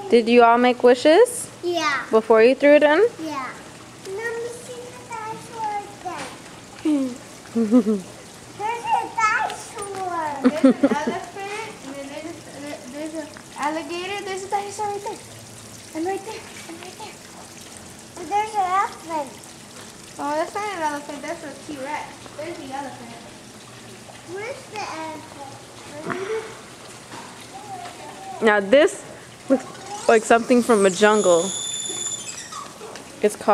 Did you all make wishes? Yeah. Before you threw it in? Yeah. Let me see the dinosaur again. There's a dinosaur. There's an elephant, and then there's an alligator. There's a dinosaur right there. And right there. And right there. And there's an elephant. Oh, that's not an elephant. That's a T-Rex. There's the elephant. Where's the elephant? Now this looks like something from a jungle. It's called